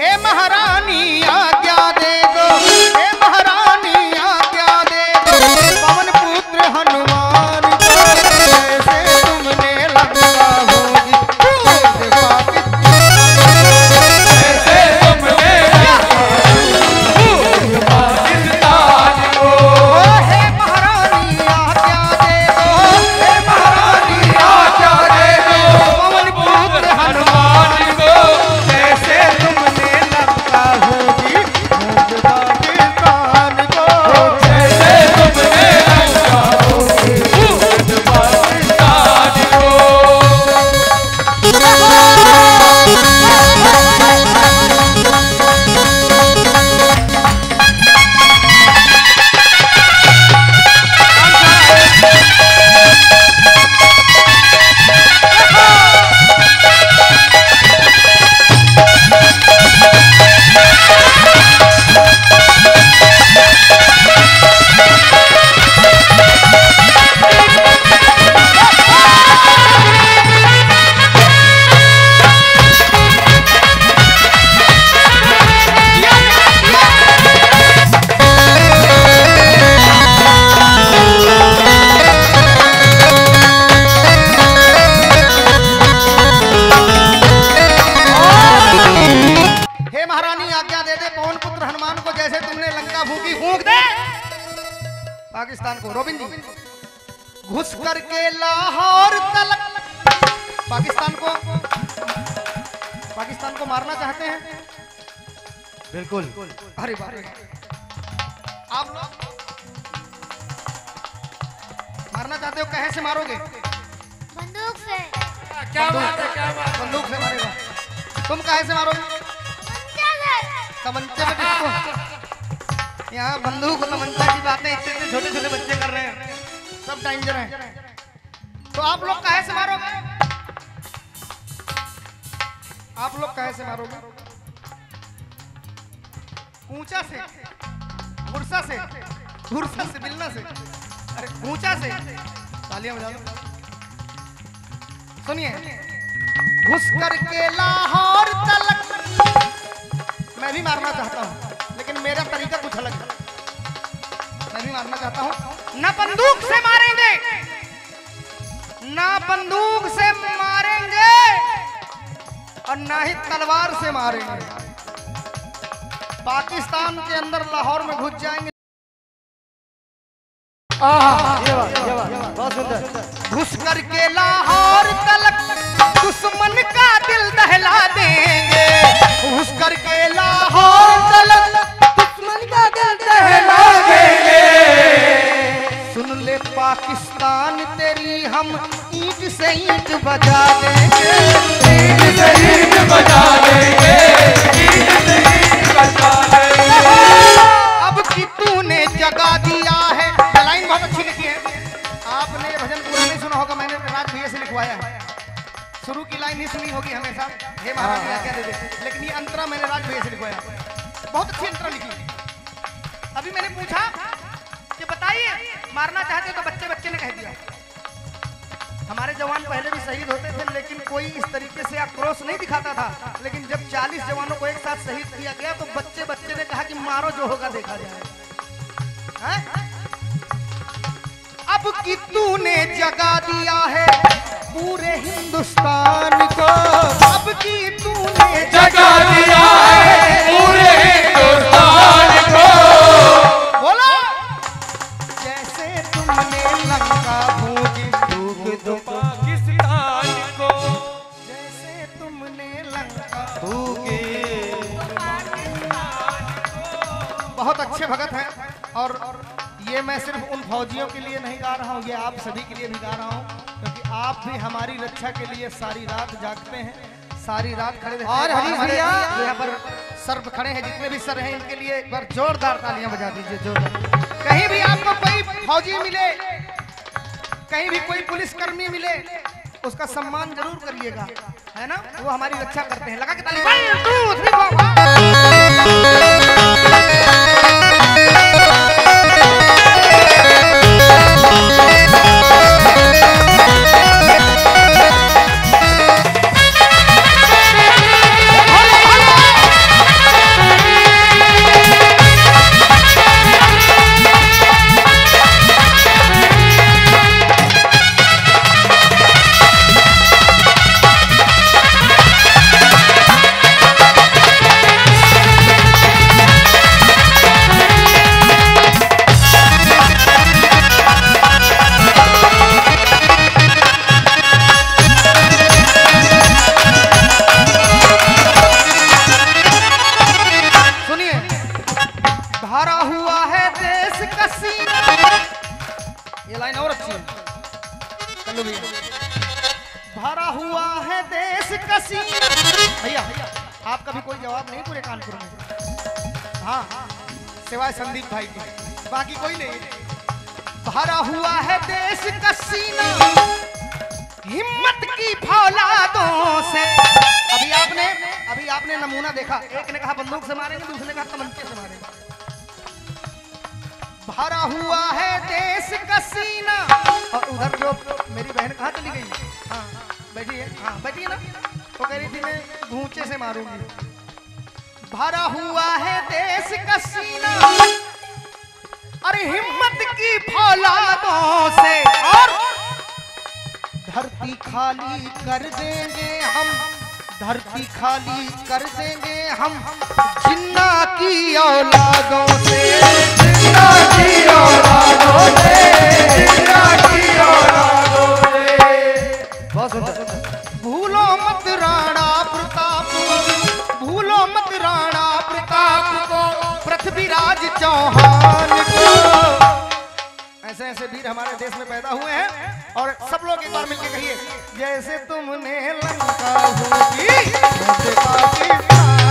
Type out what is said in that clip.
हे महारानी आज्ञा दे दो, हे महारानी आज्ञा दे दो, पवन पुत्र हनुमान को, जैसे तुमने लंका भोगी खूब पाकिस्तान, जैसे तुमने पाकिस्तान को। हे महारानी आज्ञा दे दो, हे महारानी आज्ञा दे दो, पवन पुत्र हनुमान को, जैसे तुमने लंका भोगी खूब पाकिस्तान को, जैसे तुमने लंका भोगी खूब पाकिस्तान को। हे महारानी आज्ञा दे दे पवन पुत्र हनुमान को, जैसे तुमने लंका फूकी फूंक दे पाकिस्तान को। रोबिन जी, घुस करके लाहौर तलक पाकिस्तान को मारना चाहते हैं? बिल्कुल। अरे बाप रे, आप लोग मारना चाहते हो, कहे से मारोगे? बंदूक से। क्या बात है, क्या बात है। बंदूक से मारेगा। तुम कहे से मारोगे? तमंचे में किसको? यहाँ बंदूक और तमंचा की बातें इतने छोटे छोटे बच्चे कर रहे हैं, सब डेंजर हैं। तो आप लोग कहे से मारोगे? आप लोग कहे से मारोगे? ऊंचा से, गुरसा से, गुरसा से, बिलना से, अरे ऊंचा से। तालियां बजा दो। सुनिए, घुस करके लाहौर तलक मैं भी मारना चाहता हूं, लेकिन मेरा तरीका कुछ अलग है। मैं भी मारना चाहता हूं, ना बंदूक से मारेंगे, ना बंदूक से मारेंगे और ना ही तलवार से मारेंगे। पाकिस्तान के अंदर लाहौर में घुस जाएंगे। बहुत सुंदर। घुस करके लाहौर तलक दुश्मन का दिल दहला देंगे, घुस करके लाहौर तलक दुश्मन का दिल दहला देंगे। सुन ले पाकिस्तान तेरी हम ईंट से ईंट बजा देंगे, ईंट से ईंट बजा देंगे, ईंट से ईंट बजा देंगे। अब कि तूने जगा दिया है। लाइन बहुत अच्छी लिखी है। आपने ये भजन पूरा नहीं सुना होगा, मैंने राज भैया से लिखवाया है। शुरू की लाइन ही सुनी होगी हमेशा, हे महाराज आज्ञा दे दे, लेकिन ये अंतरा मैंने राज भैया से लिखवाया। बहुत अच्छी अंतरा लिखी। अभी मैंने पूछा कि बताइए मारना चाहते तो बच्चे ने कह दिया। हमारे जवान पहले भी शहीद होते थे, लेकिन कोई इस तरीके से आक्रोश नहीं दिखाता था। लेकिन जब 40 जवानों को एक साथ शहीद किया गया तो बच्चे ने कहा कि मारो, जो होगा देखा जाएगा। अब कि तूने जगा दिया है पूरे हिंदुस्तान को, अब कि तूने जगा दिया है पूरे हिंदुस्तान को। बोला, जैसे तुमने लंका फूकी फूक दो पाकिस्तान को, जैसे तुमने लंका फूकी। बहुत अच्छे भगत हैं, और ये मैं सिर्फ उन फौजियों के लिए नहीं गा रहा हूँ, ये आप सभी के लिए भी गा रहा हूँ, क्योंकि आप भी हमारी रक्षा के लिए सारी रात जागते हैं, सारी रात खड़े रहते हैं। और हरीश भैया यहाँ पर सर खड़े हैं, जितने भी सर हैं इनके लिए एक बार जोरदार तालियां बजा दीजिए, जोरदार। कहीं भी आपको कोई फौजी मिले, कहीं भी कोई पुलिसकर्मी मिले, उसका सम्मान जरूर करिएगा, है ना? वो हमारी रक्षा करते हैं। लगा के ताली। 1 2 3 4। लो भैया। भरा हुआ है देश का सीना। भैया आपका भी कोई जवाब नहीं पूरे कानपुर में। हाँ सिवाय संदीप भाई की, बाकी कोई नहीं। भरा हुआ है देश का सीना हिम्मत की फौलादों से। अभी आपने नमूना देखा, एक ने कहा बंदूक से मारेंगे, दूसरे ने कहा तमंचे से मारेंगे। भरा हुआ है देश का सीना। और उधर जो मेरी बहन कहाँ चली गई? हाँ बैठी है, हाँ बैठी है ना, तो कह रही थी मैं घूंचे से मारूंगी। भरा हुआ है देश का सीना अरे हिम्मत की फौलादों से, और धरती खाली कर देंगे हम, धरती खाली कर देंगे हम जिन्ना की औलादों से, जिन्ना की औलादों से, जिन्ना की औलादों से। बहुत सुंदर। भूलो मत राणा प्रताप, भूलो मत राणा प्रताप को, पृथ्वीराज चौहान को। ऐसे ऐसे वीर हमारे देश में पैदा हुए हैं। और सब लोग एक बार मिलके कहिए, जैसे तुमने लंका भूली वैसे पाकिस्तान